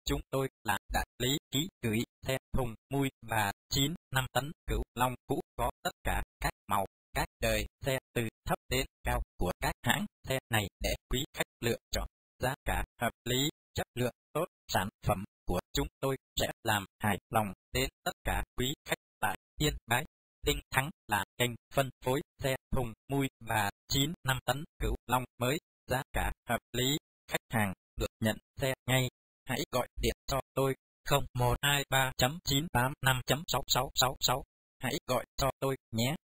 chúng tôi là đại lý ký gửi xe thùng mui và 9-5 tấn Cửu Long cũ có tất cả các màu, các đời xe từ thấp đến cao của các hãng xe này để quý khách lựa chọn. Giá cả hợp lý, chất lượng tốt, sản phẩm của chúng tôi sẽ làm hài lòng đến tất cả quý khách tại Yên Bái. Đinh Thắng là kênh phân phối xe thùng mui và 9-5 tấn Cửu Long mới, giá cả hợp lý, khách hàng được nhận xe ngay. Hãy gọi điện cho tôi 0123.985.6666. Hãy gọi cho tôi nhé.